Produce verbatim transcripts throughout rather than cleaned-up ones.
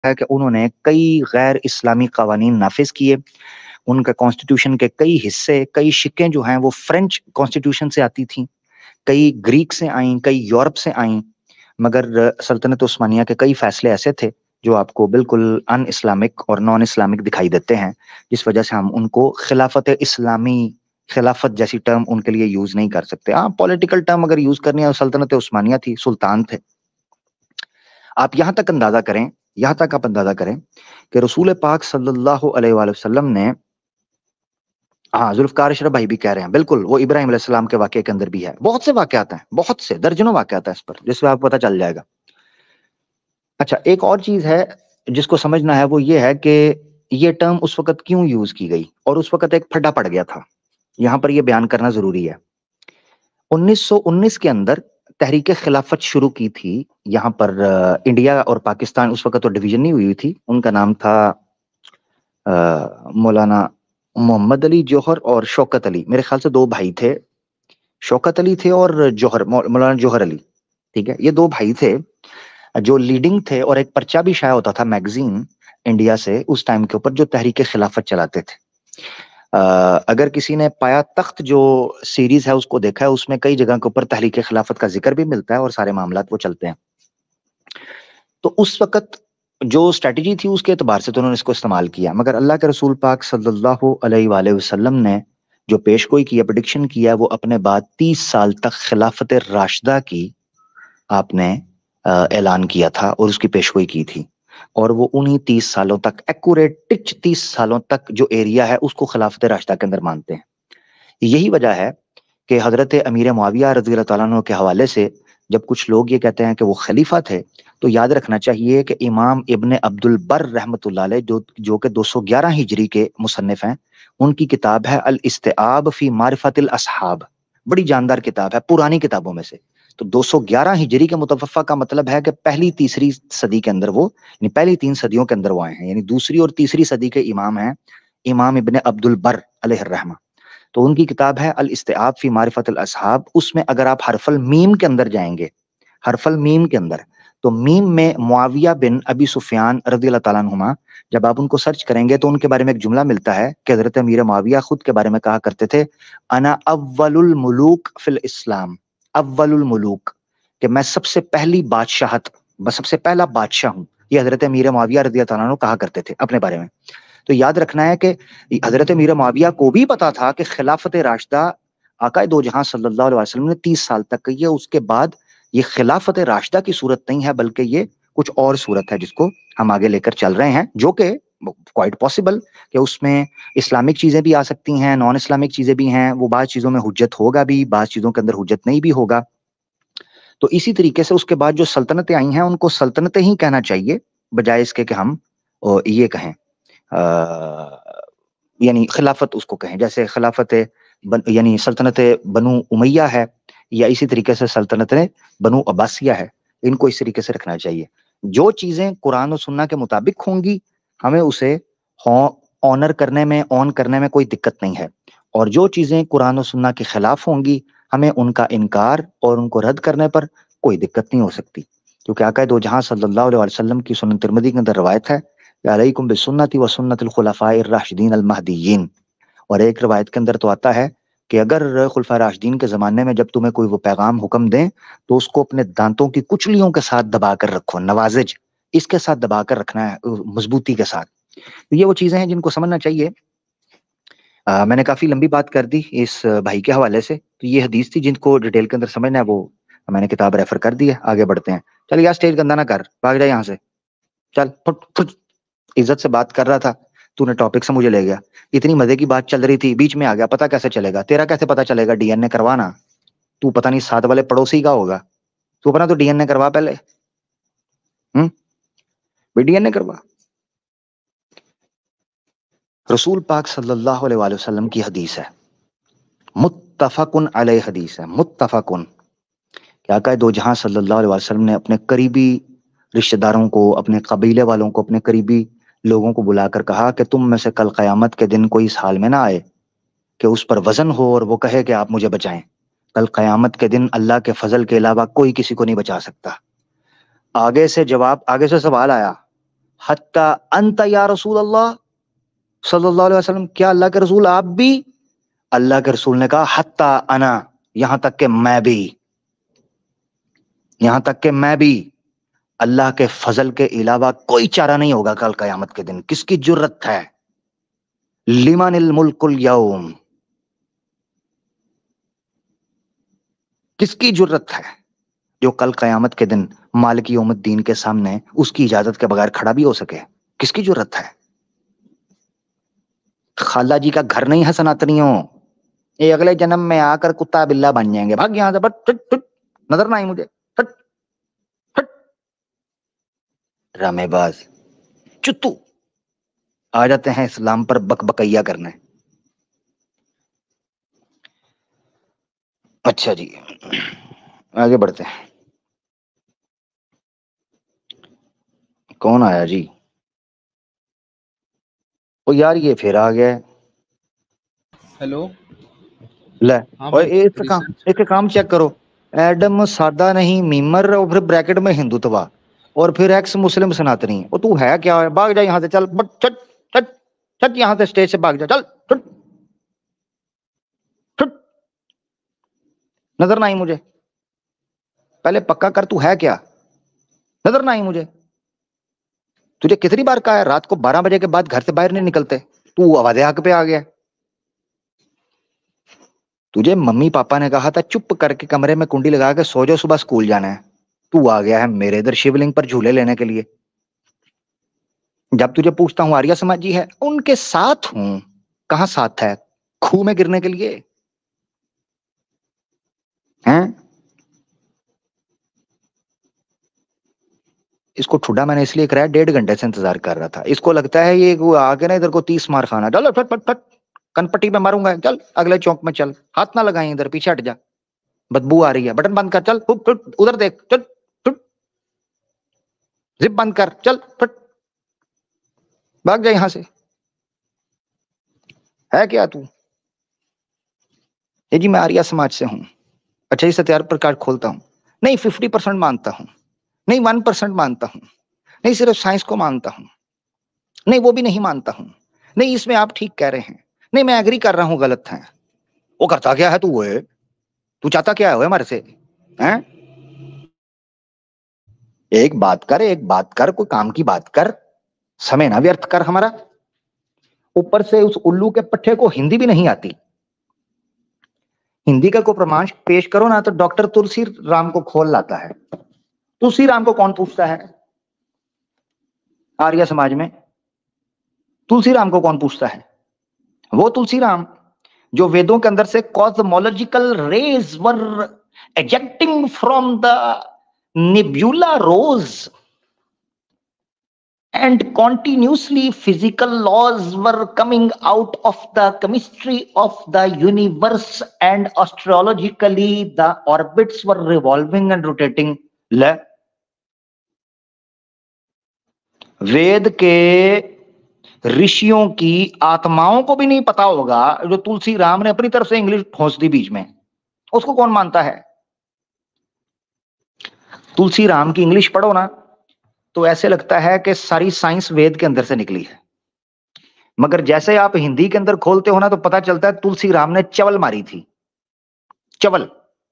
ہے کہ انہوں نے کئی غیر اسلامی قوانین نافذ کیے. ان کے کانسٹیٹیوشن کے کئی حصے، کئی شکیں جو ہیں وہ فرینچ کانسٹیٹیوشن سے آتی تھیں، کئی گریک سے آئیں، کئی یورپ سے آئیں، مگر سلطنت عثمانیہ کے کئی فیصلے ایسے تھے جو آپ کو بالکل ان اسلامک اور نان اسلامک دکھائی دیتے ہیں، جس وجہ سے ہم ان کو خلافت اسلامی، خلافت جیسی ٹرم ان کے لیے یوز نہیں کر سکتے. ہاں پولیٹیکل ٹرم اگر یوز کرنی ہے، سلطنت عثمانیہ تھی، سلطان تھے. آپ یہاں تک اندازہ کریں یہاں تک آپ اندازہ کریں کہ رسول پاک صلی اللہ علیہ وآلہ وسلم نے، ہاں ذوالفقار اشرف بھائی بھی کہہ رہے ہیں بالکل، وہ ابراہیم علیہ السلام کے واقعے کے اندر بھی ہے. بہت سے واقعات ہیں، بہت سے درجنوں واقعات ہیں اس پر، جس سے آپ کو پتہ چل جائے گا. اچھا ایک اور چیز ہے جس کو سمجھنا ہے، وہ یہ ہے کہ یہ ٹرم اس وقت کیوں یوز کی گئی، اور اس وقت ایک پھڈا پڑ گیا تھا. یہاں پر یہ بیان کرنا ضروری ہے. انیس سو انیس کے اندر تحریک خلافت شروع کی تھی یہاں پر. انڈیا اور پاکستان اس وقت تو ڈویژن نہیں ہوئی تھی. ان کا نام تھا مولانا محمد علی جوہر اور شوکت علی. میرے خیال سے دو بھائی تھے، شوکت علی تھے اور جوہر، مولانا جوہر علی. ٹھیک ہے، یہ دو بھائی تھے جو لیڈنگ تھے، اور ایک پرچہ بھی شائع ہوتا تھا میگزین انڈیا سے اس ٹائم کے اوپر، جو تحریک خلافت چلاتے تھے. اگر کسی نے پایا تخت جو سیریز ہے اس کو دیکھا ہے، اس میں کئی جگہ کے اوپر تحریک خلافت کا ذکر بھی ملتا ہے اور سارے معاملات وہ چلتے ہیں. تو اس وقت جو اسٹریٹجی تھی اس کے اعتبار سے تو انہوں نے اس کو استعمال کیا، مگر اللہ کے رسول پاک صلی اللہ علیہ وآلہ وسلم نے جو پیش گوئی کی ہے، پریڈکشن کیا، وہ اپنے بعد تیس سال تک خلافت راشدہ کی آپ نے اعلان کیا تھا اور اس کی پیش گوئی کی تھی. اور وہ انہی تیس سالوں تک، ایکوریٹ ٹچ تیس سالوں تک جو ایریا ہے اس کو خلافت راشدہ کے اندر مانتے ہیں. یہی وجہ ہے کہ حضرت امیر معاویہ رضی اللہ تعالیٰ عنہ کے حوالے سے جب کچھ لوگ یہ کہتے ہیں کہ وہ خلیفہ تھے، تو یاد رکھنا چاہیے کہ امام ابن عبد البر رحمۃ اللہ علیہ جو جو کہ دو سو گیارہ ہجری کے مصنف ہیں، ان کی کتاب ہے الاستیعاب فی معرفت الاصحاب. بڑی جاندار کتاب ہے، پرانی کتابوں میں سے. تو دو سو گیارہ ہجری کے متوفہ کا مطلب ہے کہ پہلی تیسری صدی کے اندر وہ، یعنی پہلی تین صدیوں کے اندر وہ آئے ہیں، یعنی دوسری اور تیسری صدی کے امام ہیں امام ابن عبد البر علیہ الرحمہ. تو ان کی کتاب ہے الاستیعاب فی معرفت الاصحاب. اس میں اگر آپ حرف المیم کے اندر جائیں گے، حرف المیم کے اندر، تو میم میں معاویہ بن ابی سفیان رضی اللہ تعالیٰ عنہما، جب آپ ان کو سرچ کریں گے تو ان کے بارے میں ایک جملہ ملتا ہے کہ حضرت امیر معاویہ خود کے بارے میں کہا کرتے تھے، انا اول الملوک فی الاسلام، اول الملوک، کہ میں سب سے پہلی بادشاہت، بس سب سے پہلا بادشاہ ہوں. یہ حضرت امیر معاویہ رضی اللہ تعالیٰ عنہ کہا کرتے تھے اپنے بارے میں. تو یاد رکھنا ہے کہ حضرت امیر معاویہ کو بھی پتا تھا کہ خلافت راشدہ آقا دو جہاں صلی اللہ علیہ وسلم نے تیس سال تک کی ہے. اس کے بعد یہ خلافت راشدہ کی صورت نہیں ہے، بلکہ یہ کچھ اور صورت ہے جس کو ہم آگے لے کر چل رہے ہیں، جو کہ کوائٹ پاسبل کہ اس میں اسلامک چیزیں بھی آ سکتی ہیں، نان اسلامک چیزیں بھی ہیں. وہ بعض چیزوں میں حجت ہوگا بھی، بعض چیزوں کے اندر حجت نہیں بھی ہوگا. تو اسی طریقے سے اس کے بعد جو سلطنتیں آئی ہیں ان کو سلطنتیں ہی کہنا چاہیے، بجائے اس کے کہ ہم یہ کہیں یعنی خلافت اس کو کہیں. جیسے خلافت بن یعنی سلطنت بنو امیہ ہے، یا اسی طریقے سے سلطنت بنو عباسیہ ہے، ان کو اس طریقے سے رکھنا چاہیے. جو چیزیں قرآن و سنہ کے مطابق ہوں گی ہمیں اسے آنر کرنے میں، آن کرنے میں کوئی دقت نہیں ہے، اور جو چیزیں قرآن و سنہ کے خلاف ہوں گی ہمیں ان کا انکار اور ان کو رد کرنے پر کوئی دقت نہیں ہو سکتی. کیونکہ آقا دو جہاں صلی اللہ علیہ وسلم کی سنن ترمذی کے اندر روایت ہے کہ علیکم بسنتی و سنت الخلفاء الراشدین المہدیین. اور ایک روایت کے اندر تو آتا ہے کہ اگر خلفاء راشدین کے زمانے میں جب تمہیں کوئی وہ پیغام حکم دیں تو اس کو اپنے دانتوں کی کچلیوں کے ساتھ دبا کر رکھو، نوازج اس کے ساتھ دبا کر رکھنا ہے، مضبوطی کے ساتھ. یہ وہ چیزیں ہیں جن کو سمجھنا چاہیے. آ, میں نے کافی لمبی بات کر دی اس بھائی کے حوالے سے. تو یہ حدیث تھی، جن کو ڈیٹیل کے اندر سمجھنا ہے وہ میں نے کتاب ریفر کر دی ہے. آگے بڑھتے ہیں. چل یار اسٹیج گندا نہ کر، بھاگ جا یہاں سے، چل پھٹ پھٹ. عزت سے بات کر رہا تھا، تو نے ٹاپک سے مجھے لے گیا. اتنی مزے کی بات چل رہی تھی، بیچ میں آ گیا. پتا کیسے چلے گا تیرا؟ کیسے پتا چلے گا؟ ڈی این اے کروانا. تو پتہ نہیں ساتھ والے پڑوسی کا ہوگا، تو اپنا تو ڈی این اے کروا پہلے. ہم بھی ڈی این اے کروا. رسول پاک صلی اللہ علیہ وآلہ وسلم کی حدیث ہے، متفقن علیہ حدیث ہے، متفقن، کہ آقا دو جہاں صلی اللہ علیہ وسلم نے اپنے قریبی رشتہ داروں کو، اپنے قبیلے والوں کو، اپنے قریبی لوگوں کو بلا کر کہا کہ تم میں سے کل قیامت کے دن کوئی اس حال میں نہ آئے کہ اس پر وزن ہو اور وہ کہے کہ آپ مجھے بچائیں. کل قیامت کے دن اللہ کے فضل کے علاوہ کوئی کسی کو نہیں بچا سکتا. آگے سے جواب، آگے سے سوال آیا، حتی انت یا رسول اللہ صلی اللہ علیہ وسلم، کیا اللہ کے رسول آپ بھی؟ اللہ کے رسول نے کہا حتی انا، یہاں تک کہ میں بھی، یہاں تک کہ میں بھی، اللہ کے فضل کے علاوہ کوئی چارہ نہیں ہوگا کل قیامت کے دن. کس کی جرت ہے؟ لمن الملک اليوم، کس کی جرت ہے جو کل قیامت کے دن مالک یوم الدین کے سامنے اس کی اجازت کے بغیر کھڑا بھی ہو سکے؟ کس کی جرت ہے؟ خالہ جی کا گھر نہیں ہے سناتنیوں، یہ اگلے جنم میں آ کر کتا بلہ بن جائیں گے. بھاگ یہاں سے، بٹ ٹٹ ٹٹ، نظر نہ آئی مجھے، ٹٹ ٹٹ، ڈرامے باز چتو آ جاتے ہیں اسلام پر بک بکیا کرنے. اچھا جی آگے بڑھتے ہیں. کون آیا جی؟ او یار یہ پھر آ گیا. ہیلو، لے ہاں اور بھائی اس کا کام، ریسرچ. ایک کام چیک کرو، ایڈم سادہ نہیں میمر، اور پھر بریکٹ میں ہندوتوا، اور پھر ایکس مسلم سناتنی. اور تو ہے کیا ہے؟ بھاگ جا یہاں سے، چل بٹ چٹ چٹ چٹ، یہاں سے اسٹیج سے بھاگ جا، چل چٹ چٹ. نظر نہ آئی مجھے، پہلے پکا کر تو ہے کیا؟ نظر نہ آئی مجھے. تجھے کتنی بار کہا ہے رات کو بارہ بجے کے بعد گھر سے باہر نہیں نکلتے؟ تو آواز حق پہ آ گیا. تجھے ممی پاپا نے کہا تھا چپ کر کے کمرے میں کنڈی لگا کے سو جاؤ، صبح اسکول جانا ہے. تو آ گیا ہے میرے ادھر شیو لنگ پر جھولے لینے کے لیے. جب تجھے پوچھتا ہوں آریہ سماجی ہے، ان کے ساتھ ہوں. کہاں ساتھ ہے؟ کھو میں گرنے کے لیے ہیں؟ اس کو ٹھڈا میں نے اس لیے کرایا، ڈیڑھ گھنٹے سے انتظار کر رہا تھا. اس کو لگتا ہے یہ آگے نا ادھر کو تیس مار کھانا. چل پھٹ پھٹ پھٹ، کن پٹی میں ماروں گا. چل اگلے چوک میں چل، ہاتھ نہ لگائیں ادھر، پیچھے ہٹ جا، بدبو آ رہی ہے. بٹن بند کر، چل پھٹ پھٹ، ادھر دیکھ، چل پھٹ، زپ بند کر، چل پھٹ، بھاگ جا یہاں سے. ہے کیا تو؟ یہ جی میں آریہ سماج سے ہوں. اچھا اس ہتھیار پر کارڈ کھولتا ہوں. نہیں ففٹی پرسینٹ مانتا ہوں، نہیں ون پرسینٹ مانتا ہوں، نہیں صرف سائنس کو مانتا ہوں، نہیں وہ بھی نہیں مانتا ہوں، نہیں اس میں آپ ٹھیک کہہ رہے ہیں، نہیں میں ایگری کر رہا ہوں غلط ہے. وہ کرتا کیا ہے تو؟ وہ تو چاہتا کیا ہے ہمارے سے؟ ہیں؟ ایک بات کر، ایک بات کر، کوئی کام کی بات کر، سمے نہ ویرتھ کر ہمارا. اوپر سے اس الو کے پٹھے کو ہندی بھی نہیں آتی. ہندی کا کوئی پرمان پیش کرو نا تو ڈاکٹر تلسی رام کو کھول لاتا ہے. تلسی رام کو کون پوچھتا ہے آریہ سماج میں؟ تلسی رام کو کون پوچھتا ہے؟ وہ تلسی رام جو ویدوں کے اندر سے cosmological rays were ejecting from the nebula rose and continuously physical laws were coming out of the chemistry of the universe and astrologically the orbits were revolving and rotating. لے وید کے رشیوں کی آتماؤں کو بھی نہیں پتا ہوگا جو تلسی رام نے اپنی طرف سے انگلش ٹھونس دی بیچ میں. اس کو کون مانتا ہے؟ تلسی رام کی انگلش پڑھو نا تو ایسے لگتا ہے کہ ساری سائنس وید کے اندر سے نکلی ہے، مگر جیسے آپ ہندی کے اندر کھولتے ہو نا تو پتا چلتا ہے تلسی رام نے چول ماری تھی، چول.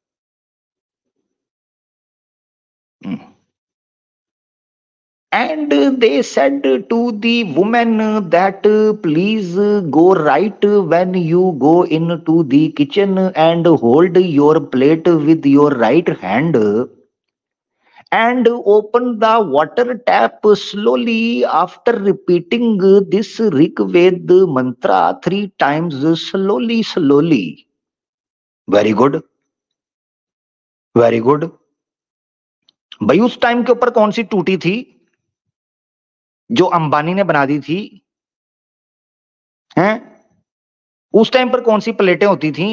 And they said to the woman that please go right when you go into the kitchen and hold your plate with your right hand and open the water tap slowly after repeating this Rig Ved mantra three times slowly slowly. Very good, very good. بھائی اس time کے اوپر کون سی ٹوٹی تھی جو امبانی نے بنا دی تھی؟ ہیں؟ اس ٹائم پر کون سی پلیٹیں ہوتی تھیں؟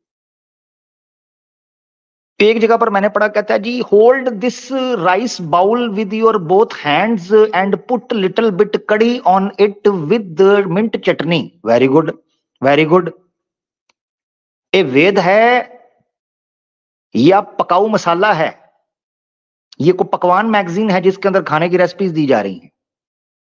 ایک جگہ پر میں نے پڑھا، کہتا ہے جی hold this rice bowl with your both hands and put little bit curry on it with mint chutney. Very good, very good. اے وید ہے یا پکاؤ مسالہ ہے؟ یہ کوئی پکوان میگزین ہے جس کے اندر کھانے کی ریسپیز دی جا رہی ہیں؟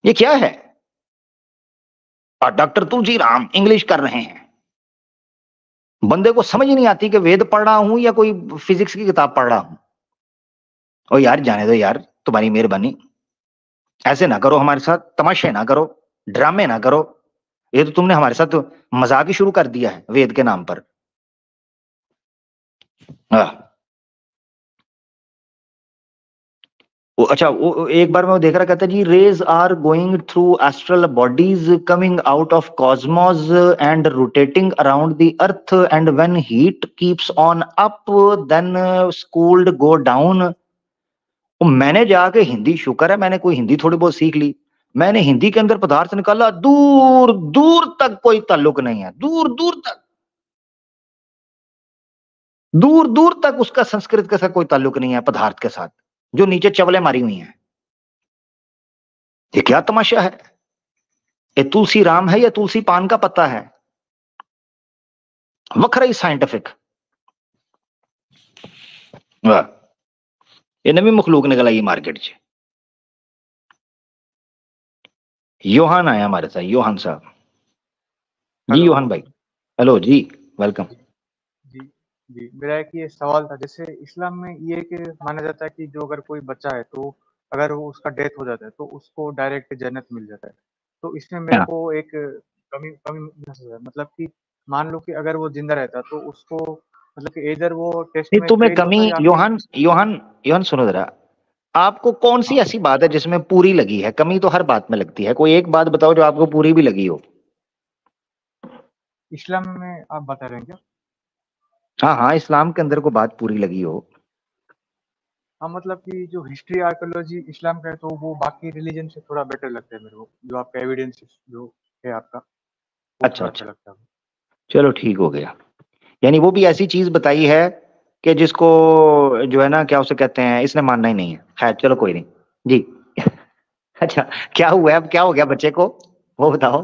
یہ کیا ہے؟ اور ڈاکٹر تلسی رام انگلش کر رہے ہیں. بندے کو سمجھ نہیں آتی کہ وید پڑھ رہا ہوں یا کوئی فزکس کی کتاب پڑھ رہا ہوں. او یار جانے دو یار، تمہاری مہربانی، ایسے نہ کرو ہمارے ساتھ، تماشے نہ کرو، ڈرامے نہ کرو. یہ تو تم نے ہمارے ساتھ مذاق ہی شروع کر دیا ہے وید کے نام پر. ہاں اچھا، وہ ایک بار میں وہ دیکھ رہا کہتا جی rays are going through astral bodies coming out of cosmos and rotating around the earth and when heat keeps on up then is cooled go down. میں نے جا کے ہندی، شکر ہے میں نے کوئی ہندی تھوڑی بہت سیکھ لی، میں نے ہندی کے اندر پدارتھ نکالا، دور دور تک کوئی تعلق نہیں ہے، دور دور تک دور دور تک اس کا سنسکرت کے ساتھ کوئی تعلق نہیں ہے پدارتھ کے ساتھ، جو نیچے چولے ماری ہوئی ہیں. یہ کیا تماشا ہے؟ یہ تلسی رام ہے یا تلسی پان کا پتا ہے؟ وکھرا ہی سائنٹیفک. یہ نوی مخلوق نکل آئی مارکیٹ چ. یوہان آیا ہمارے ساتھ، یوہان صاحب. جی ہلو یوہان بھائی، ہیلو جی، ویلکم. جی جی میرا ایک یہ سوال تھا، جیسے اسلام میں یہ کہ مانا جاتا ہے کہ جو اگر کوئی بچہ ہے تو اگر وہ اس کا ڈیتھ ہو جاتا ہے تو اس کو ڈائریکٹ جنت مل جاتا ہے. تو اس میں میرے ہاں. کو ایک کمی کمی محسوس ہے، مطلب کہ مان لو کہ اگر وہ زندہ رہتا تو اس کو مطلب کہ ادھر وہ ٹیسٹ نہیں میں تمہیں فیل کمی، ہوتا یا پھر یوہان یوہان یوہان سنو ذرا، آپ کو کون سی ہاں ایسی بات ہے جس میں پوری لگی ہے؟ کمی تو ہر بات میں لگتی ہے، کوئی ایک بات بتاؤ جو آپ کو پوری بھی لگی ہو. اسلام میں آپ بتا رہے ہیں کیا؟ ہاں ہاں، اسلام کے اندر کو بات پوری لگی ہو. ہاں مطلب کہ جو ہسٹری آرکیولوجی اسلام کا ہے تو وہ باقی ریلیجن سے تھوڑا بیٹر لگتا ہے میرے کو، جو آپ کا ایویڈینس جو ہے آپ کا وہ اچھا تھوڑا اچھا اچھا، لگتا ہے. چلو ٹھیک ہو گیا. یعنی وہ بھی ایسی چیز بتائی ہے کہ جس کو جو ہے نا کیا اسے کہتے ہیں، اس نے ماننا ہی نہیں ہے. خیر چلو کوئی نہیں جی. اچھا کیا ہوا ہے اب، کیا ہو گیا بچے کو وہ بتاؤ.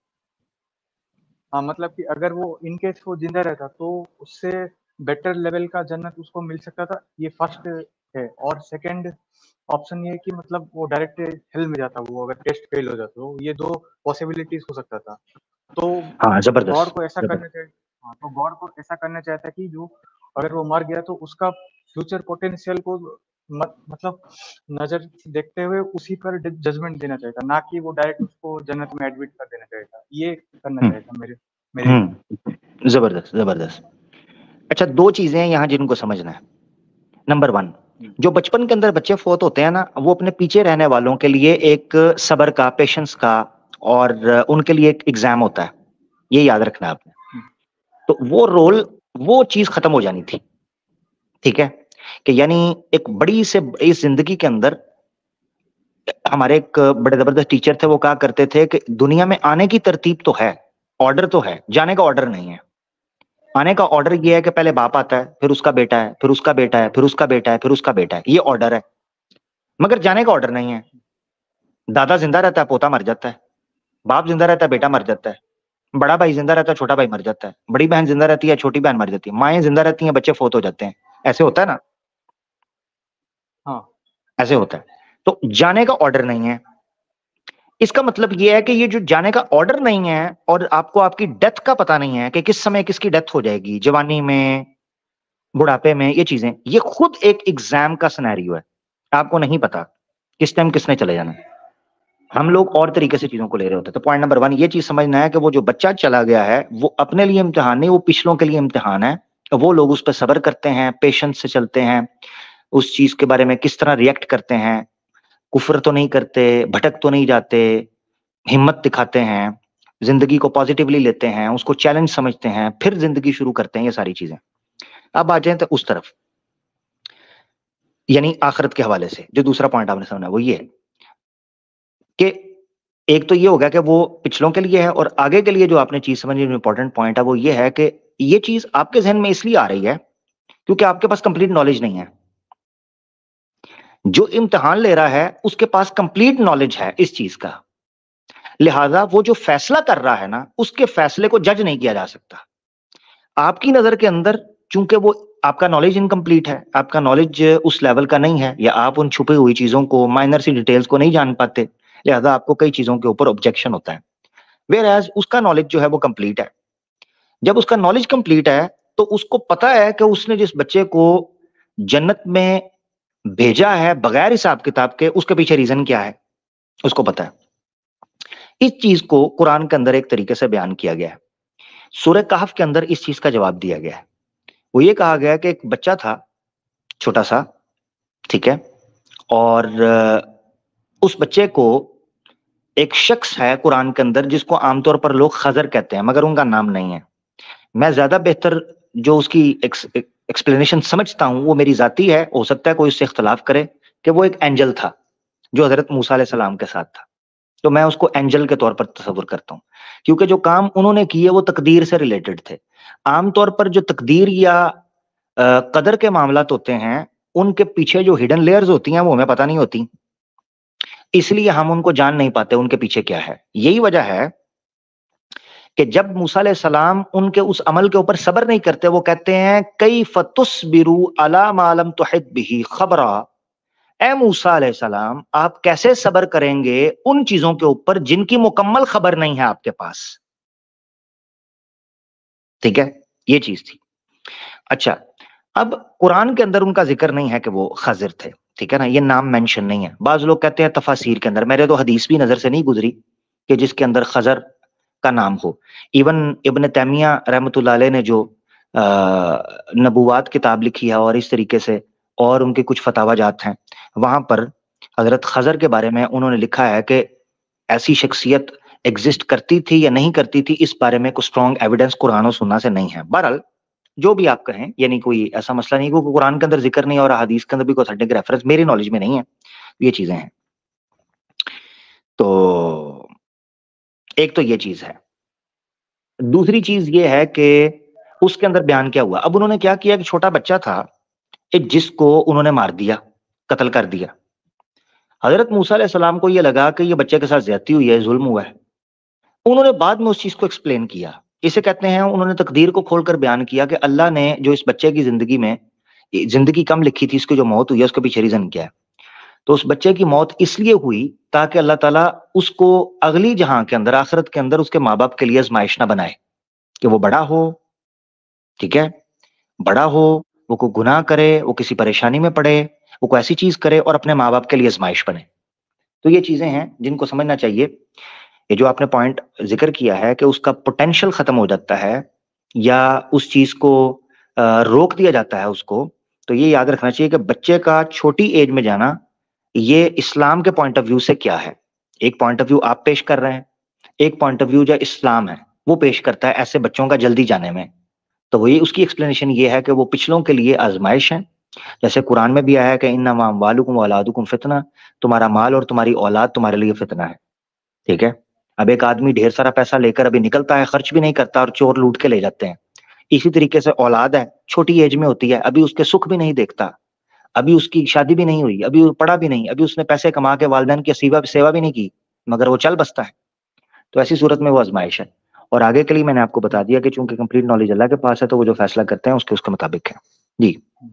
ہاں مطلب کہ اگر وہ ان کیس وہ زندہ رہتا تو اس سے بیٹر لیول کا جنت اس کو مل سکتا تھا، یہ فرسٹ ہے. اور سیکنڈ آپشن یہ ہے کہ مطلب وہ ڈائریکٹ ہیل میں جاتا وہ اگر ٹیسٹ فیل ہو جاتا. تو یہ دو پاسبلٹیز ہو سکتا تھا. تو ہاں گاڈ زبردست کو ایسا زبردست. کرنا چاہیے، ہاں تو گاڈ کو ایسا کرنا چاہتا ہے کہ جو اگر وہ مر گیا تو اس کا فیوچر پوٹینشیل کو مطلب نظر دیکھتے ہوئے اسی پر ججمنٹ دینا چاہیے تھا، نہ کہ وہ ڈائریکٹ اس کو جنت میں ایڈمٹ کر دینا چاہیے تھا. یہ کرنا ہوں چاہیے تھا میرے میرے ہوں زبردست زبردست. اچھا دو چیزیں ہیں یہاں جن کو سمجھنا ہے. نمبر ون، جو بچپن کے اندر بچے فوت ہوتے ہیں نا، وہ اپنے پیچھے رہنے والوں کے لیے ایک صبر کا، پیشنس کا، اور ان کے لیے ایک ایگزام ہوتا ہے. یہ یاد رکھنا آپ نے. تو وہ رول، وہ چیز ختم ہو جانی تھی. ٹھیک ہے، کہ یعنی ایک بڑی سے اس زندگی کے اندر ہمارے ایک بڑے زبردست ٹیچر تھے، وہ کہا کرتے تھے کہ دنیا میں آنے کی ترتیب تو ہے، آرڈر تو ہے، جانے کا آرڈر نہیں ہے. آنے کا آرڈر یہ ہے کہ پہلے باپ آتا ہے، پھر اس کا بیٹا ہے، پھر اس کا بیٹا ہے، پھر اس کا بیٹا ہے، پھر اس کا بیٹا ہے. یہ آرڈر ہے، مگر جانے کا آرڈر نہیں ہے. دادا زندہ رہتا ہے، پوتا مر جاتا ہے. باپ زندہ رہتا ہے، بیٹا مر جاتا ہے. بڑا بھائی زندہ رہتا ہے، چھوٹا بھائی مر جاتا ہے. بڑی بہن زندہ رہتی ہے، چھوٹی بہن مر جاتی ہے. مائیں زندہ رہتی ہیں، بچے فوت ہو جاتے ہیں. ایسے ہوتا ہے نا، ہاں ایسے ہوتا ہے. تو جانے کا آرڈر نہیں ہے. اس کا مطلب یہ ہے کہ یہ جو جانے کا آرڈر نہیں ہے، اور آپ کو آپ کی ڈیتھ کا پتا نہیں ہے کہ کس سمے کس کی ڈیتھ ہو جائے گی، جوانی میں، بڑھاپے میں، یہ چیزیں، یہ خود ایک ایگزام کا سینیریو ہے. آپ کو نہیں پتا کس ٹائم کس نے چلے جانا. ہم لوگ اور طریقے سے چیزوں کو لے رہے ہوتے ہیں. تو پوائنٹ نمبر ون یہ چیز سمجھنا ہے کہ وہ جو بچہ چلا گیا ہے وہ اپنے لیے امتحان نہیں، وہ پچھلوں کے لیے امتحان ہے. وہ لوگ اس پہ صبر کرتے ہیں، پیشنس سے چلتے ہیں، اس چیز کے بارے میں کس طرح ریئیکٹ کرتے ہیں، کفر تو نہیں کرتے، بھٹک تو نہیں جاتے، ہمت دکھاتے ہیں، زندگی کو پازیٹیولی لیتے ہیں، اس کو چیلنج سمجھتے ہیں، پھر زندگی شروع کرتے ہیں. یہ ساری چیزیں. اب آ جائیں تو اس طرف، یعنی آخرت کے حوالے سے جو دوسرا پوائنٹ آپ نے سمجھا وہ یہ ہے کہ ایک تو یہ ہوگا کہ وہ پچھلوں کے لیے ہے، اور آگے کے لیے جو آپ نے چیز سمجھی امپورٹنٹ پوائنٹ ہے وہ یہ ہے کہ یہ چیز آپ کے ذہن میں اس لیے آ رہی ہے کیونکہ آپ کے پاس کمپلیٹ نالج نہیں ہے. جو امتحان لے رہا ہے اس کے پاس کمپلیٹ نالج ہے اس چیز کا، لہذا وہ جو فیصلہ کر رہا ہے نا، اس کے فیصلے کو جج نہیں کیا جا سکتا. آپ کی نظر کے اندر چونکہ وہ آپ کا نالج انکمپلیٹ ہے، آپ کا نالج اس لیول کا نہیں ہے، یا آپ ان چھپی ہوئی چیزوں کو، مائنر سی ڈیٹیلز کو نہیں جان پاتے، لہذا آپ کو کئی چیزوں کے اوپر آبجیکشن ہوتا ہے. ویئر ایز اس کا نالج جو ہے وہ کمپلیٹ ہے. جب اس کا نالج کمپلیٹ ہے تو اس کو پتا ہے کہ اس نے جس بچے کو جنت میں بھیجا ہے بغیر حساب کتاب کے, اس کے پیچھے ریزن کیا ہے, اس کو پتا ہے. اس چیز کو قرآن کے اندر ایک طریقے سے بیان کیا گیا ہے. سورہ کہف کے اندر اس چیز کا جواب دیا گیا ہے. وہ یہ کہا گیا کہ ایک بچہ تھا چھوٹا سا, ٹھیک ہے, اور اس بچے کو ایک شخص ہے قرآن کے اندر جس کو عام طور پر لوگ خضر کہتے ہیں, مگر ان کا نام نہیں ہے. میں زیادہ بہتر جو اس کی ایکسپلینیشن سمجھتا ہوں وہ میری ذاتی ہے, ہو سکتا ہے کوئی اس سے اختلاف کرے, کہ وہ ایک اینجل تھا جو حضرت موسیٰ علیہ السلام کے ساتھ تھا. تو میں اس کو اینجل کے طور پر تصور کرتا ہوں, کیونکہ جو کام انہوں نے کیے وہ تقدیر سے ریلیٹڈ تھے. عام طور پر جو تقدیر یا قدر کے معاملات ہوتے ہیں ان کے پیچھے جو ہڈن لیئرز ہوتی ہیں وہ ہمیں پتہ نہیں ہوتی, اس لیے ہم ان کو جان نہیں پاتے ان کے پیچھے کیا ہے. یہی وجہ ہے کہ جب موسیٰ علیہ السلام ان کے اس عمل کے اوپر صبر نہیں کرتے, وہ کہتے ہیں کیف تصبروا علی ما لم تحط به خبرا, اے موسیٰ علیہ السلام آپ کیسے صبر کریں گے ان چیزوں کے اوپر جن کی مکمل خبر نہیں ہے آپ کے پاس. ٹھیک ہے, یہ چیز تھی. اچھا, اب قرآن کے اندر ان کا ذکر نہیں ہے کہ وہ خضر تھے, ٹھیک ہے نا, یہ نام مینشن نہیں ہے. بعض لوگ کہتے ہیں تفاسیر کے اندر, میرے تو حدیث بھی نظر سے نہیں گزری کہ جس کے اندر خضر کا نام ہو. ایون ابن تیمیہ رحمۃ اللہ علیہ نے جو نبوات کتاب لکھی ہے اور اس طریقے سے اور ان کے کچھ فتاوی جات ہیں, وہاں پر حضرت خضر کے بارے میں انہوں نے لکھا ہے کہ ایسی شخصیت ایگزسٹ کرتی تھی یا نہیں کرتی تھی, اس بارے میں کوئی اسٹرانگ ایویڈنس قرآن و سنہ سے نہیں ہے. بہرحال جو بھی آپ کہیں, یعنی کوئی ایسا مسئلہ نہیں کہ قرآن کے اندر ذکر نہیں اور حدیث کے اندر بھی کوئی اوتھینٹک ریفرنس میری نالج میں نہیں ہے, یہ چیزیں ہیں. تو ایک تو یہ چیز ہے. دوسری چیز یہ ہے کہ اس کے اندر بیان کیا ہوا. اب انہوں نے کیا کیا کہ چھوٹا بچہ تھا ایک جس کو انہوں نے مار دیا, قتل کر دیا. حضرت موسیٰ علیہ السلام کو یہ لگا کہ یہ بچے کے ساتھ زیادتی ہوئی ہے, ظلم ہوا ہے. انہوں نے بعد میں اس چیز کو ایکسپلین کیا. اسے کہتے ہیں انہوں نے تقدیر کو کھول کر بیان کیا کہ اللہ نے جو اس بچے کی زندگی میں زندگی کم لکھی تھی, اس کی جو موت ہوئی ہے اس کے پیچھے ریزن کیا ہے. تو اس بچے کی موت اس لیے ہوئی تاکہ اللہ تعالیٰ اس کو اگلی جہاں کے اندر آخرت کے اندر اس کے ماں باپ کے لیے آزمائش نہ بنائے, کہ وہ بڑا ہو, ٹھیک ہے, بڑا ہو, وہ کوئی گناہ کرے, وہ کسی پریشانی میں پڑے, وہ کوئی ایسی چیز کرے اور اپنے ماں باپ کے لیے آزمائش بنے. تو یہ چیزیں ہیں جن کو سمجھنا چاہیے. یہ جو آپ نے پوائنٹ ذکر کیا ہے کہ اس کا پوٹینشل ختم ہو جاتا ہے یا اس چیز کو روک دیا جاتا ہے اس کو, تو یہ یاد رکھنا چاہیے کہ بچے کا چھوٹی ایج میں جانا یہ اسلام کے پوائنٹ آف ویو سے کیا ہے. ایک پوائنٹ آف ویو آپ پیش کر رہے ہیں, ایک پوائنٹ آف ویو جو اسلام ہے وہ پیش کرتا ہے ایسے بچوں کا جلدی جانے میں. تو وہی اس کی ایکسپلینیشن یہ ہے کہ وہ پچھلوں کے لیے آزمائش ہے. جیسے قرآن میں بھی آیا ہے کہ انما اموالکم واولادکم فتنہ, تمہارا مال اور تمہاری اولاد تمہارے لیے فتنہ ہے. ٹھیک ہے, اب ایک آدمی ڈھیر سارا پیسہ لے کر ابھی نکلتا ہے, خرچ بھی نہیں کرتا اور چور لوٹ کے لے جاتے ہیں. اسی طریقے سے اولاد ہے, چھوٹی ایج میں ہوتی ہے, ابھی اس کے سکھ بھی نہیں دیکھتا, ابھی اس کی شادی بھی نہیں ہوئی, ابھی وہ پڑھا بھی نہیں, ابھی اس نے پیسے کما کے والدین کی سیوا سیوا بھی نہیں کی, مگر وہ چل بستا ہے. تو ایسی صورت میں وہ آزمائش ہے. اور آگے کے لیے میں نے آپ کو بتا دیا کہ چونکہ کمپلیٹ نالج اللہ کے پاس ہے تو وہ جو فیصلہ کرتے ہیں اس کے اس کے مطابق ہے. جی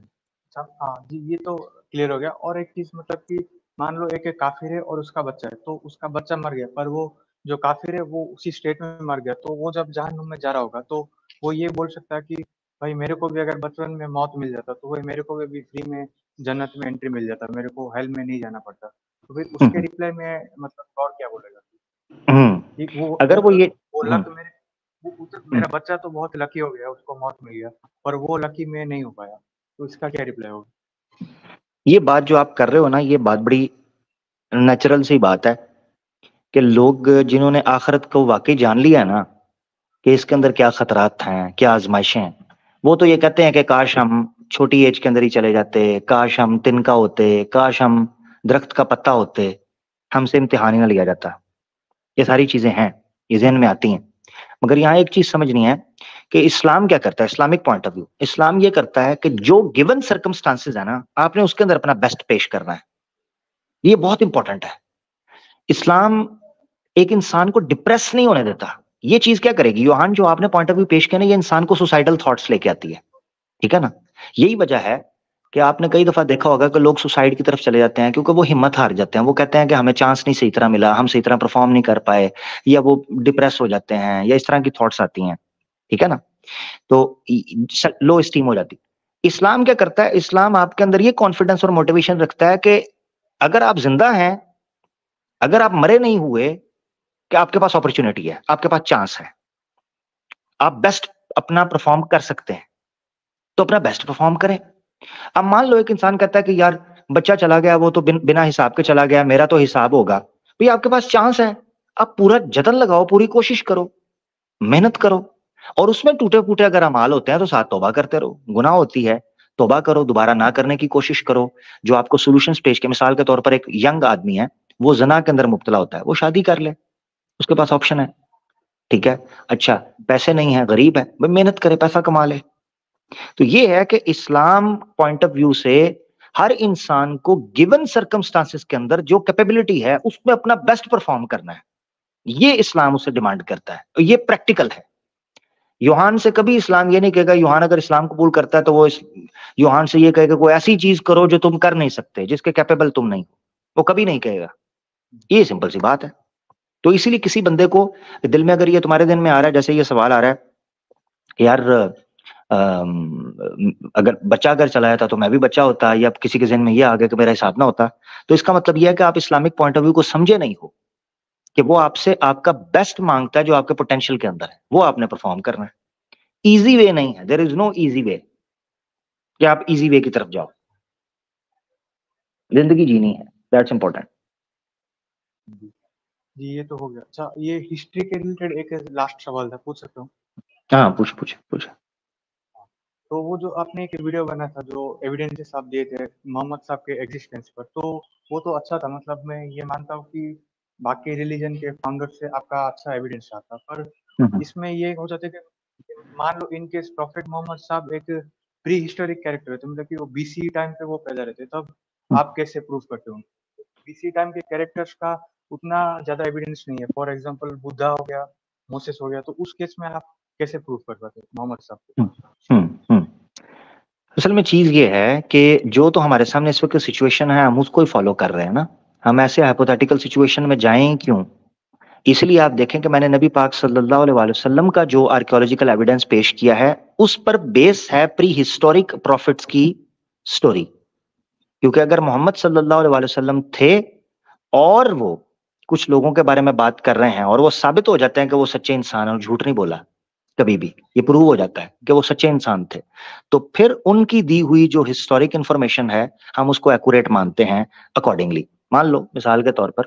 ہاں جی, یہ تو کلیئر ہو گیا. اور ایک چیز مطلب کہ مان لو ایک کافر ہے اور اس کا بچہ ہے, تو اس کا بچہ مر گیا, پر وہ جو کافر ہے وہ اسی اسٹیٹ میں مر گیا, تو وہ جب جہنم میں جا رہا ہوگا تو وہ یہ بول سکتا ہے کہ بھائی میرے کو بھی اگر بچپن میں موت مل جاتا تو وہ میرے کو بھی فری میں جنت میں انٹری مل جاتا, میرے کو ہیل میں نہیں جانا پڑتا. تو پھر اس کے ریپلائی میں مطلب اور کیا بولے گا؟ وہ اگر وہ یہ بولا تو میرے میرا بچہ تو بہت لکی ہو گیا, اس کو موت مل گیا, پر وہ لکی میں نہیں ہو پایا, تو اس کا کیا ریپلائی ہوگا؟ یہ بات جو آپ کر رہے ہو نا, یہ بات بڑی نیچرل سی بات ہے کہ لوگ جنہوں نے آخرت کو واقعی جان لیا نا کہ اس کے اندر کیا خطرات ہیں, کیا آزمائشیں ہیں, وہ تو یہ کہتے ہیں کہ کاش ہم چھوٹی ایج کے اندر ہی چلے جاتے, کاش ہم تنکا ہوتے, کاش ہم درخت کا پتا ہوتے, ہم سے امتحان ہی نہ لیا جاتا. یہ ساری چیزیں ہیں, یہ ذہن میں آتی ہیں. مگر یہاں ایک چیز سمجھنی ہے کہ اسلام کیا کرتا ہے, اسلامک پوائنٹ آف ویو. اسلام یہ کرتا ہے کہ جو گیون سرکمسٹانسز ہے نا, آپ نے اس کے اندر اپنا بیسٹ پیش کرنا ہے. یہ بہت امپورٹنٹ ہے. اسلام ایک انسان کو ڈپریس نہیں ہونے دیتا. یہ چیز کیا کرے گی یوحان, جو آپ نے پوائنٹ آف ویو پیش کیا نا, یہ انسان کو سوسائڈل تھاٹس لے کے آتی ہے, ٹھیک ہے نا. یہی وجہ ہے کہ آپ نے کئی دفعہ دیکھا ہوگا کہ لوگ سوسائڈ کی طرف چلے جاتے ہیں کیونکہ وہ ہمت ہار جاتے ہیں. وہ کہتے ہیں کہ ہمیں چانس نہیں صحیح طرح ملا, ہم صحیح طرح پرفارم نہیں کر پائے, یا وہ ڈپریس ہو جاتے ہیں, یا اس طرح کی تھاٹس آتی ہیں. ٹھیک ہے نا, تو لو اسٹیم ہو جاتی. اسلام کیا کرتا ہے, اسلام آپ کے اندر یہ کانفیڈنس اور موٹیویشن رکھتا ہے کہ اگر آپ زندہ ہیں, اگر آپ مرے نہیں ہوئے, کہ آپ کے پاس اپرچونٹی ہے, آپ کے پاس چانس ہے, آپ بیسٹ اپنا پرفارم کر سکتے ہیں, تو اپنا بیسٹ پرفارم کریں. اب مان لو ایک انسان کہتا ہے کہ یار بچہ چلا گیا, وہ تو بنا حساب کے چلا گیا, میرا تو حساب ہوگا. بھئی آپ کے پاس چانس ہے, آپ پورا جتن لگاؤ, پوری کوشش کرو, محنت کرو, اور اس میں ٹوٹے پھوٹے اگر اعمال ہوتے ہیں تو ساتھ توبہ کرتے رہو. گناہ ہوتی ہے, توبہ کرو, دوبارہ نہ کرنے کی کوشش کرو. جو آپ کو سولوشنز پیش کے, مثال کے طور پر ایک ینگ آدمی ہے, وہ زنا کے اندر مبتلا ہوتا ہے, وہ شادی کر لے, اس کے پاس آپشن ہے. ٹھیک ہے, اچھا پیسے نہیں ہیں, غریب ہے, بھئی محنت کرے, پیسہ کما لے. تو یہ ہے کہ اسلام پوائنٹ آف ویو سے ہر انسان کو گیون سرکمسٹانسز کے اندر جو کیپیبلٹی ہے اس میں اپنا بیسٹ پرفارم کرنا ہے. یہ اسلام اسے ڈیمانڈ کرتا ہے, یہ پریکٹیکل ہے. یوحان سے کبھی اسلام یہ نہیں کہے گا, یوحان اگر اسلام قبول کرتا ہے تو وہ اس یوحان سے یہ کہے گا کوئی ایسی چیز کرو جو تم کر نہیں سکتے, جس کے کیپیبل تم نہیں ہو. وہ کبھی نہیں کہے گا. یہ سمپل سی بات ہے. تو اسی لیے کسی بندے کو دل میں اگر یہ تمہارے دن میں آ رہا ہے, جیسے یہ سوال آ رہا ہے کہ یار اگر بچہ اگر چلایا تھا تو میں بھی بچہ ہوتا, یا کسی کے ذہن میں یہ آ گیا کہ میرا حساب نہ ہوتا, تو اس کا مطلب یہ ہے کہ آپ اسلامک پوائنٹ آف ویو کو سمجھے نہیں ہو, کہ وہ آپ سے آپ کا بیسٹ مانگتا ہے جو آپ کے پوٹینشیل کے اندر ہے, وہ آپ نے پرفارم کرنا ہے. ایزی وے نہیں ہے, دیر از نو ایزی وے کہ آپ ایزی وے کی طرف جاؤ. زندگی جینی ہے, دیٹس امپورٹنٹ. جی یہ تو ہو گیا. اچھا یہ ہسٹری کے ریلیٹڈ ایک لاسٹ سوال تھا, پوچھ سکتا ہوں؟ ہاں پوچھ پوچھ پوچھ. تو وہ جو آپ نے ایک ویڈیو بنا تھا جو ایویڈنسز آپ دیے تھے محمد صاحب کے ایگزسٹنس پر, تو وہ تو اچھا تھا. مطلب میں یہ مانتا ہوں کہ باقی ریلیجن کے فاؤنڈر سے آپ کا اچھا ایویڈنس آتا, پر اس میں یہ ہو جاتا ہے کہ مان لو ان کیس پروفیٹ محمد صاحب ایک پری ہسٹورک کیریکٹر ہے, تو مطلب کہ وہ بی سی ٹائم پہ وہ پیدا رہتے, تب آپ کیسے پروف کرتے ہو؟ بی سی ٹائم کے کیریکٹرز کا اتنا زیادہ ایویڈنس نہیں ہے. فار ایگزامپل بدھا ہو گیا, موسیس ہو گیا, تو اس کیس میں آپ کیسے پروف کر پاتے محمد صاحب کو؟ اصل میں چیز یہ ہے کہ جو تو ہمارے سامنے اس وقت سچویشن ہے, ہم اس کو ہی فالو کر رہے ہیں نا. ہم ایسے ہائپوتھیٹیکل سچویشن میں جائیں کیوں؟ اس لیے آپ دیکھیں کہ میں نے نبی پاک صلی اللہ علیہ وسلم کا جو آرکیولوجیکل ایویڈنس پیش کیا ہے, اس پر بیس ہے پری ہسٹورک پروفٹس کی سٹوری. کیونکہ اگر محمد صلی اللہ علیہ وسلم تھے اور وہ کچھ لوگوں کے بارے میں بات کر رہے ہیں اور وہ ثابت ہو جاتے ہیں کہ وہ سچے انسان ہیں اور جھوٹ نہیں بولا کبھی بھی, یہ پروو ہو جاتا ہے کہ وہ سچے انسان تھے, تو پھر ان کی دی ہوئی جو ہسٹورک انفارمیشن ہے ہم اس کو ایکوریٹ مانتے ہیں اکارڈنگلی. مان لو مثال کے طور پر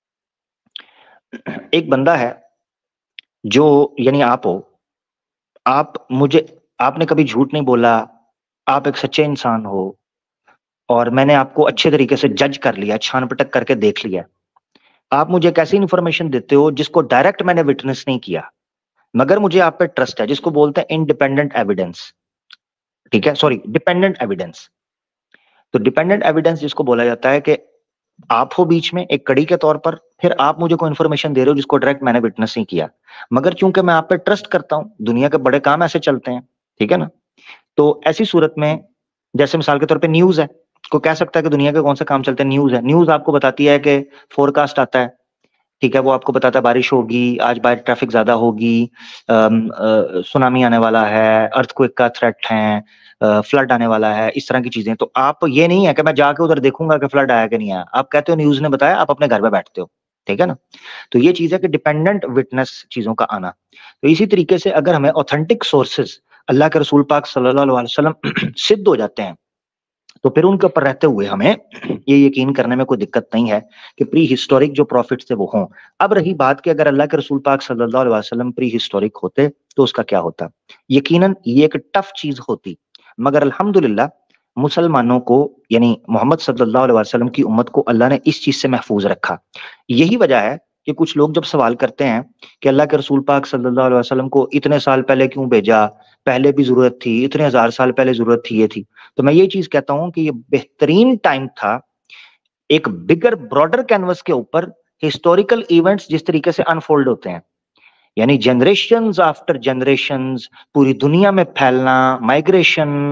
ایک بندہ ہے جو, یعنی آپ ہو, آپ مجھے, آپ نے کبھی جھوٹ نہیں بولا, آپ ایک سچے انسان ہو, اور میں نے آپ کو اچھے طریقے سے جج کر لیا, چھان پٹک کر کے دیکھ لیا. آپ مجھے ایک ایسی انفارمیشن دیتے ہو جس کو ڈائریکٹ میں نے وٹنس نہیں کیا, مگر مجھے آپ پہ ٹرسٹ ہے, جس کو بولتے ہیں انڈیپینڈنٹ ایویڈنس. ٹھیک ہے, سوری ڈیپینڈنٹ ایویڈنس. تو ڈیپینڈنٹ ایویڈنس جس کو بولا جاتا ہے کہ آپ ہو بیچ میں ایک کڑی کے طور پر, پھر آپ مجھے کوئی انفارمیشن دے رہے ہو جس کو ڈائریکٹ میں نے وٹنس نہیں کیا, مگر چونکہ میں آپ پہ ٹرسٹ کرتا ہوں, دنیا کے بڑے کام ایسے چلتے ہیں. ٹھیک ہے نا, تو ایسی صورت میں جیسے مثال کے طور پہ نیوز ہے, کو کہہ سکتا ہے کہ دنیا کے کون سے کام چلتے ہیں, نیوز ہے. نیوز آپ کو بتاتی ہے کہ فور کاسٹ آتا ہے, ٹھیک ہے, وہ آپ کو بتاتا ہے بارش ہوگی, آج باہر ٹریفک زیادہ ہوگی, سونامی آنے والا ہے, ارتھ کوئک کا تھریٹ ہے, فلڈ آنے والا ہے, اس طرح کی چیزیں. تو آپ یہ نہیں ہے کہ میں جا کے ادھر دیکھوں گا کہ فلڈ آیا کہ نہیں آیا, آپ کہتے ہو نیوز نے بتایا, آپ اپنے گھر پہ بیٹھتے ہو. ٹھیک ہے نا, تو یہ چیز ہے کہ ڈیپینڈنٹ وٹنس چیزوں کا آنا. تو اسی طریقے سے اگر ہمیں اوتھینٹک سورسز اللہ کے رسول پاک صلی اللہ علیہ وسلم سدھ ہو جاتے ہیں, تو پھر ان کے اوپر رہتے ہوئے ہمیں یہ یقین کرنے میں کوئی دقت نہیں ہے کہ پری ہسٹورک جو پروفٹس تھے وہ ہوں. اب رہی بات کہ اگر اللہ کے رسول پاک صلی اللہ علیہ وسلم پری ہسٹورک ہوتے تو اس کا کیا ہوتا؟ یقیناً یہ ایک ٹف چیز ہوتی, مگر الحمدللہ مسلمانوں کو, یعنی محمد صلی اللہ علیہ وسلم کی امت کو اللہ نے اس چیز سے محفوظ رکھا. یہی وجہ ہے کہ کچھ لوگ جب سوال کرتے ہیں کہ اللہ کے رسول پاک صلی اللہ علیہ وسلم کو اتنے سال پہلے کیوں بھیجا, پہلے بھی ضرورت تھی, اتنے ہزار سال پہلے ضرورت تھی, یہ تھی, تو میں یہ چیز کہتا ہوں کہ یہ بہترین ٹائم تھا ایک بگر براڈر کینوس کے اوپر ہسٹوریکل ایونٹس جس طریقے سے انفولڈ ہوتے ہیں, یعنی جنریشنز آفٹر جنریشنز پوری دنیا میں پھیلنا, مائگریشن,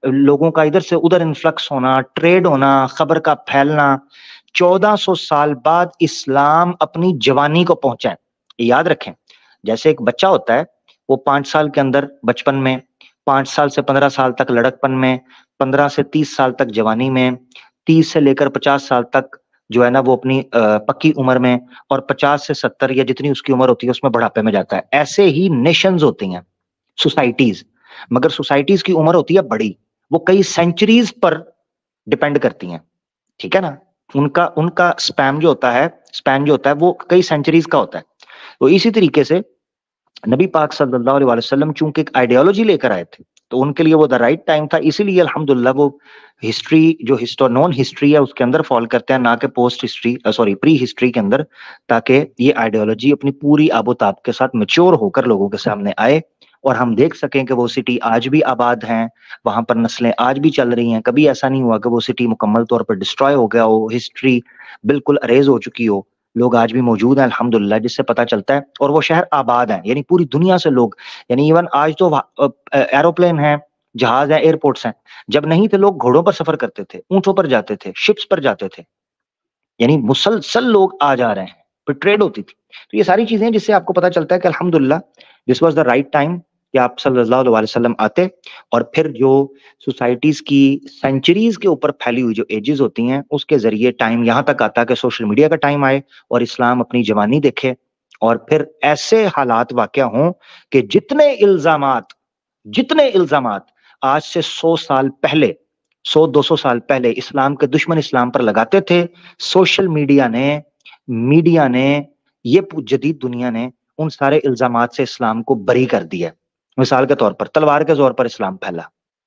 لوگوں کا ادھر سے ادھر انفلکس ہونا، ٹریڈ ہونا، خبر کا پھیلنا، چودہ سو سال بعد اسلام اپنی جوانی کو پہنچا ہے. یاد رکھیں، جیسے ایک بچہ ہوتا ہے، وہ پانچ سال کے اندر بچپن میں، پانچ سال سے پندرہ سال تک لڑکپن میں، پندرہ سے تیس سال تک جوانی میں، تیس سے لے کر پچاس سال تک جو ہے نا وہ اپنی پکی عمر میں، اور پچاس سے ستر یا جتنی اس کی عمر ہوتی ہے اس میں بڑھاپے میں جاتا ہے. ایسے ہی نیشنز ہوتی ہیں، سوسائٹیز، مگر سوسائٹیز کی عمر ہوتی ہے بڑی، وہ کئی سینچریز پر ڈیپینڈ کرتی ہیں. ٹھیک ہے نا، ان کا ان کا سپیم جو ہوتا ہے سپین جو ہوتا ہے وہ کئی سینچریز کا ہوتا ہے. تو اسی طریقے سے نبی پاک صلی اللہ علیہ وسلم چونکہ ایک آئیڈیالوجی لے کر آئے تھے تو ان کے لیے وہ دا رائٹ ٹائم تھا. اسی لیے الحمدللہ وہ ہسٹری جو ہسٹو نون ہسٹری ہے اس کے اندر فال کرتے ہیں، نہ کہ post history sorry prehistory کے اندر، تاکہ یہ آئیڈیالوجی اپنی پوری آب و تاب کے ساتھ میچور ہو کر لوگوں کے سامنے آئے اور ہم دیکھ سکیں کہ وہ سٹی آج بھی آباد ہیں، وہاں پر نسلیں آج بھی چل رہی ہیں. کبھی ایسا نہیں ہوا کہ وہ سٹی مکمل طور پر ڈسٹروائے ہو گیا ہو، ہسٹری بالکل اریز ہو چکی ہو. لوگ آج بھی موجود ہیں الحمدللہ، جس سے پتہ چلتا ہے. اور وہ شہر آباد ہیں، یعنی پوری دنیا سے لوگ، یعنی ایون آج تو ایروپلین ہیں، جہاز ہیں، ایئرپورٹس ہیں. جب نہیں تھے لوگ گھوڑوں پر سفر کرتے تھے، اونٹوں پر جاتے تھے، شپس پر جاتے تھے، یعنی مسلسل لوگ آ جا رہے ہیں، پھر ٹریڈ ہوتی تھی. تو یہ ساری چیزیں جس سے آپ کو پتہ چلتا ہے کہ الحمدللہ this was the right time کہ آپ صلی اللہ علیہ وسلم آتے. اور پھر جو سوسائٹیز کی سینچریز کے اوپر پھیلی ہوئی جو ایجز ہوتی ہیں اس کے ذریعے ٹائم یہاں تک آتا ہے کہ سوشل میڈیا کا ٹائم آئے اور اسلام اپنی جوانی دیکھے، اور پھر ایسے حالات واقع ہوں کہ جتنے الزامات جتنے الزامات آج سے سو سال پہلے سو دو سو سال پہلے اسلام کے دشمن اسلام پر لگاتے تھے، سوشل میڈیا نے میڈیا نے یہ جدید دنیا نے ان سارے الزامات سے اسلام کو بری کر دیا. مثال کے طور پر تلوار کے زور پر اسلام پھیلا،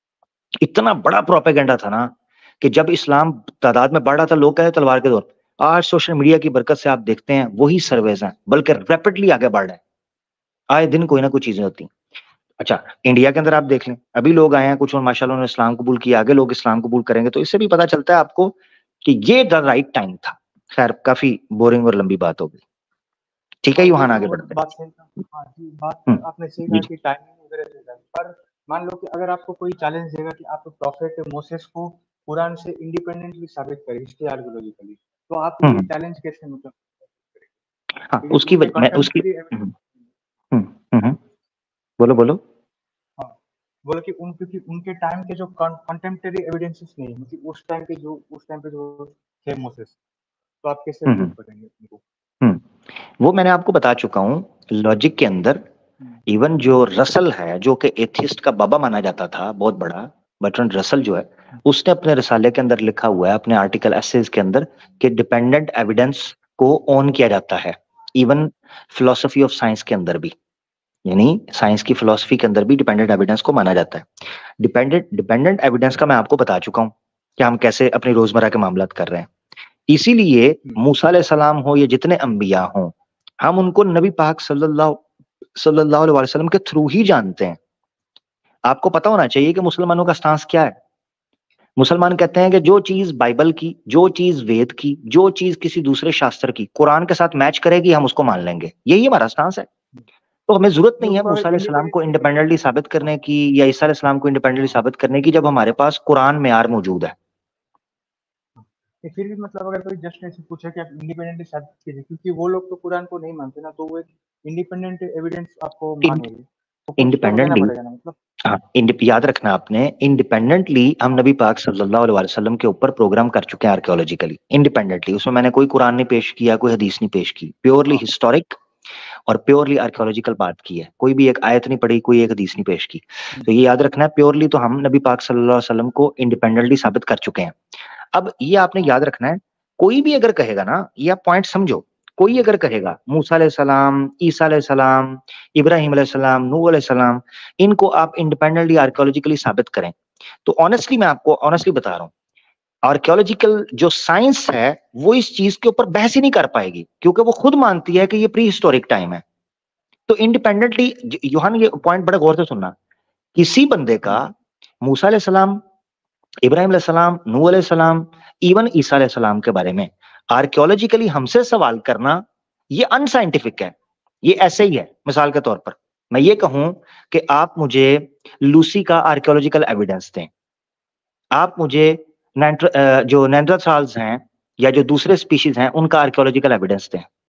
اتنا بڑا پروپیگنڈا تھا نا کہ جب اسلام تعداد میں بڑھ رہا تھا لوگ کہتے تلوار کے زور. آج سوشل میڈیا کی برکت سے آپ دیکھتے ہیں وہی سرویز ہیں بلکہ ریپڈلی آگے بڑھ رہے ہیں، آئے دن کوئی نہ کوئی چیزیں ہوتی ہیں. اچھا انڈیا کے اندر آپ دیکھ لیں، ابھی لوگ آئے ہیں کچھ اور ماشاء اللہ نے اسلام قبول کیا، آگے لوگ اسلام قبول کریں گے. تو اس سے بھی پتا چلتا ہے آپ کو کہ یہ دا رائٹ ٹائم تھا. خیر کافی بورنگ اور لمبی بات ہو گئی. ٹھیک ہے یوہان آگے بڑھتے ہیں. بات صحیح کہا، ہاں جی، بات آپ نے صحیح کہا کہ ٹائمنگ وغیرہ سے ہے. پر مان لو کہ اگر آپ کو کوئی چیلنج دے گا کہ آپ پروفیٹ موسیس کو قرآن سے انڈیپینڈنٹلی ثابت کریں ہسٹری آرکیولوجیکلی، تو آپ یہ چیلنج کیسے مطلب؟ ہاں اس کی میں اس کی بولو بولو ہاں بولو کہ ان کیونکہ ان کے ٹائم کے جو کنٹمپریری ایویڈنسز نہیں، مطلب اس ٹائم کے جو اس ٹائم پہ جو تھے موسیس، تو آپ کیسے پروف کریں گے ان کو؟ وہ میں نے آپ کو بتا چکا ہوں لاجک کے اندر. ایون جو رسل ہے جو کہ ایتھسٹ کا بابا مانا جاتا تھا بہت بڑا، برٹرنڈ رسل جو ہے، اس نے اپنے رسالے کے اندر لکھا ہوا ہے اپنے آرٹیکل ایسیز کے اندر کہ ڈیپینڈنٹ ایویڈنس کو اون کیا جاتا ہے. ایون فلسفی آف سائنس کے اندر بھی، یعنی سائنس کی فلسفی کے اندر بھی ڈیپینڈنٹ ایویڈنس کو مانا جاتا ہے. ڈیپینڈنٹ ڈیپینڈنٹ ایویڈنس کا میں آپ کو بتا چکا ہوں کہ ہم کیسے اپنی روزمرہ کے معاملات کر رہے ہیں. اسی لیے موسیٰ علیہ السلام ہو یا جتنے انبیاء ہوں، ہم ان کو نبی پاک صلی اللہ صلی اللہ علیہ وسلم کے تھرو ہی جانتے ہیں. آپ کو پتا ہونا چاہیے کہ مسلمانوں کا سٹانس کیا ہے. مسلمان کہتے ہیں کہ جو چیز بائبل کی، جو چیز وید کی، جو چیز کسی دوسرے شاستر کی قرآن کے ساتھ میچ کرے گی ہم اس کو مان لیں گے. یہی ہمارا سٹانس ہے. تو ہمیں ضرورت نہیں ہے موسیٰ علیہ السلام کو انڈیپینڈنٹلی ثابت کرنے کی یا عیسیٰ علیہ السلام کو انڈیپینڈنٹلی ثابت کرنے کی جب ہمارے پاس قرآن معیار موجود ہے. پھر بھی مطلب اگر کوئی جسٹ ایسے پوچھے کہ آپ انڈیپینڈنٹلی ثابت کیجیے، کیونکہ وہ لوگ تو قرآن کو نہیں مانتے نا، تو وہ ایک انڈیپینڈنٹ ایویڈنس آپ کو مانیں گے تو کچھ تو دینا پڑے گا نا. مطلب ہاں یاد رکھنا آپ نے، انڈیپینڈنٹلی ہم نبی پاک صلی اللہ علیہ وسلم کے اوپر پروگرام کر چکے ہیں آرکیولوجیکلی انڈیپینڈنٹلی. اس میں میں نے کوئی قرآن نہیں پیش کیا، کوئی حدیث نہیں پیش کی، پیورلی ہسٹورک اور پیورلی آرکیولوجیکل بات کی ہے. کوئی بھی ایک آیت نہیں پڑھی، کوئی ایک حدیث نہیں پیش کی. تو یہ یاد رکھنا ہے پیورلی تو ہم نبی پاک صلی اللہ علیہ وسلم کو انڈیپینڈنٹلی ثابت کر چکے ہیں. اب یہ آپ نے یاد رکھنا ہے، کوئی بھی اگر کہے گا نا، یہ آپ پوائنٹ سمجھو، کوئی اگر کہے گا موسیٰ علیہ السلام، عیسیٰ علیہ السلام، ابراہیم علیہ السلام، نوح علیہ السلام، ان کو آپ انڈیپینڈنٹلی آرکیولوجیکلی ثابت کریں، تو آنیسٹلی میں آپ کو آنیسٹلی بتا رہا ہوں آرکیولوجیکل جو سائنس ہے وہ اس چیز کے اوپر بحث ہی نہیں کر پائے گی، کیونکہ وہ خود مانتی ہے کہ یہ پری ہسٹورک ٹائم ہے. تو انڈیپینڈنٹلی یوحان یہ پوائنٹ بڑے غور سے سننا، کسی بندے کا موسیٰ علیہ السلام، ابراہیم علیہ السلام، نوح علیہ السلام، ایون عیسیٰ علیہ السلام کے بارے میں آرکیولوجیکلی ہم سے سوال کرنا یہ ان سائنٹیفک ہے. یہ ایسے ہی ہے. مثال کے طور پر میں یہ کہوں کہ آپ مجھے لوسی کا آرکیولوجیکل ایویڈنس دیں، آپ مجھے جو نینڈرتھالز ہیں یا جو دوسرے اسپیشیز ہیں ان کا آرکیولوجیکل ایویڈنس دیں.